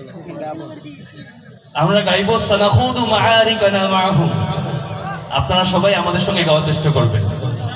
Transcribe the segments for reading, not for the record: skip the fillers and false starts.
আমরা গাইব সানাখুদু মাআরিকানা মাআহুম। আপনারা সবাই আমাদের সঙ্গে গাওয়ার চেষ্টা করবেন।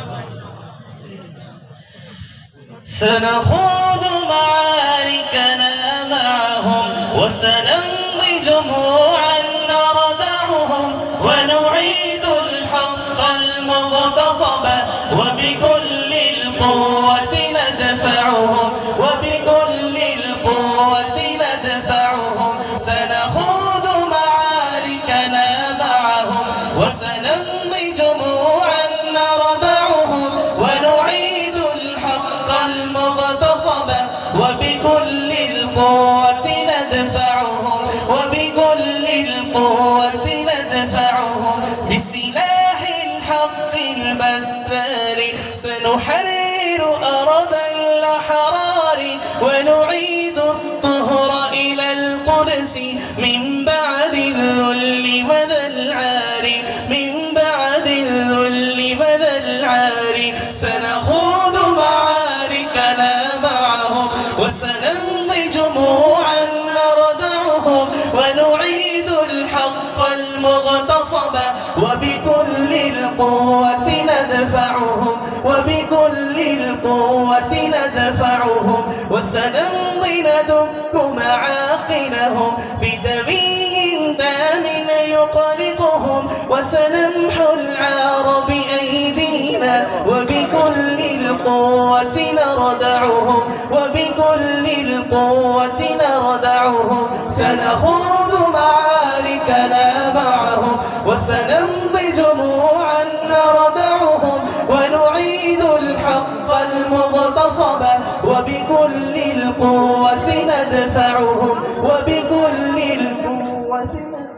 সানাখুদু মাআরিকানা মাআহুম ওয়া সানামদি জুমুআন নারদাহুম ওয়া নুঈদুল হাক্কাল মুগতাসাবা ওয়া বিকুল্লিল কুওয়াতি nadfa'uhum ওয়া বিকুল্লিল কুওয়াতি nadfa'uhum সানাখুদু মাআরিকানা মাআহুম ওয়া সানামদি জুমুআন নারদাহুম ওয়া নুঈদুল হাক্কাল মুগতাসাবা ওয়া বিকুল্লিল কুওয়াতি nadfa'uhum ওয়া বিকুল্লিল কুওয়াতি nadfa'uhum বিসিলাহিল হাক্কিল বাত্তারি সানুহাররিরু আরদাল আহরারি ওয়া নুঈদু الطهر إلى القدس من بعد الذل وذا العار من بعد الذل وذا العار سنخوض معاركنا معهم وسنمضي جموعا نردعهم ونعيد الحق المغتصب وبكل القوة ندفعهم وبكل القوة ندفعهم وسنمضي ندك معاقلهم بدمي دام يقلقهم وسنمحو العار بأيدينا وبكل القوة نردعهم وبكل القوة نردعهم سنخوض معاركنا معهم وسنمضي جموعا نردعهم ونعيد الحق المغتصب وبكل القوة ندفعهم وبكل القوة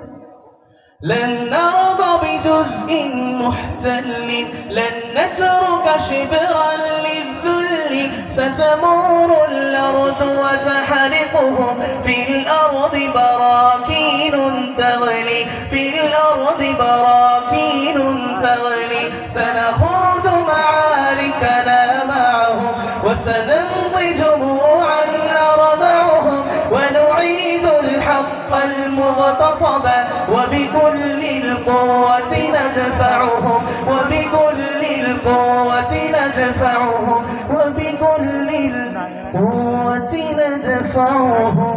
لن نرضى بجزء محتل لن نترك شبرا للذل ستمور الأرض وتحرقهم في الأرض براكين تغلي في الأرض براكين تغلي سنخوض معاركنا معهم وسنمضي جموعا نردعهم ونعيد الحق المغتصب وبكل القوة ندفعهم وبكل القوة ندفعهم وبكل القوة ندفعهم